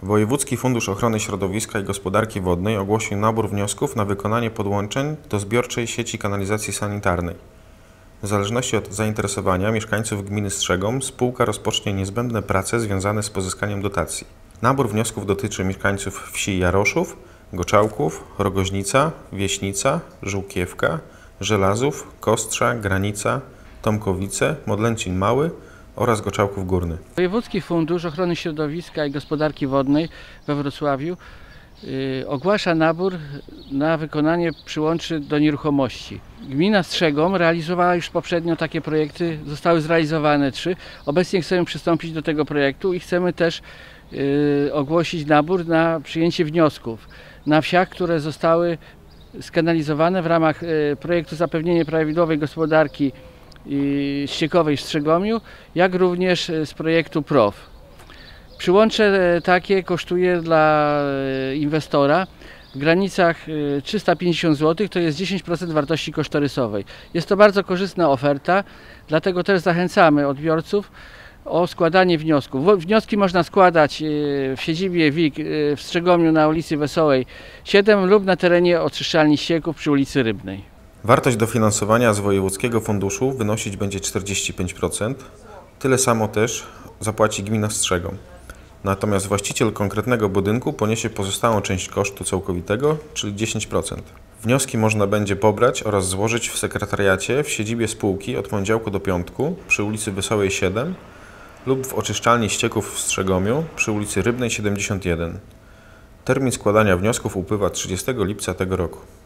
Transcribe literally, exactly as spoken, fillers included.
Wojewódzki Fundusz Ochrony Środowiska i Gospodarki Wodnej ogłosił nabór wniosków na wykonanie podłączeń do zbiorczej sieci kanalizacji sanitarnej. W zależności od zainteresowania mieszkańców gminy Strzegom spółka rozpocznie niezbędne prace związane z pozyskaniem dotacji. Nabór wniosków dotyczy mieszkańców wsi Jaroszów, Goczałków, Rogoźnica, Wieśnica, Żółkiewka, Żelazów, Kostrza, Granica, Tomkowice, Modlęcin Mały oraz Goczałków Górny. Wojewódzki Fundusz Ochrony Środowiska i Gospodarki Wodnej we Wrocławiu yy, ogłasza nabór na wykonanie przyłączy do nieruchomości. Gmina Strzegom realizowała już poprzednio takie projekty, zostały zrealizowane trzy. Obecnie chcemy przystąpić do tego projektu i chcemy też yy, ogłosić nabór na przyjęcie wniosków na wsiach, które zostały skanalizowane w ramach yy, projektu Zapewnienie prawidłowej gospodarki i ściekowej w Strzegomiu, jak również z projektu P R O W. Przyłącze takie kosztuje dla inwestora w granicach trzysta pięćdziesiąt złotych, to jest dziesięć procent wartości kosztorysowej. Jest to bardzo korzystna oferta, dlatego też zachęcamy odbiorców o składanie wniosków. Wnioski można składać w siedzibie W I K w Strzegomiu na ulicy Wesołej siedem lub na terenie oczyszczalni ścieków przy ulicy Rybnej. Wartość dofinansowania z wojewódzkiego funduszu wynosić będzie czterdzieści pięć procent. Tyle samo też zapłaci gmina Strzegom. Natomiast właściciel konkretnego budynku poniesie pozostałą część kosztu całkowitego, czyli dziesięć procent. Wnioski można będzie pobrać oraz złożyć w sekretariacie w siedzibie spółki od poniedziałku do piątku przy ulicy Wesołej siedem lub w oczyszczalni ścieków w Strzegomiu przy ulicy Rybnej siedemdziesiąt jeden. Termin składania wniosków upływa trzydziestego lipca tego roku.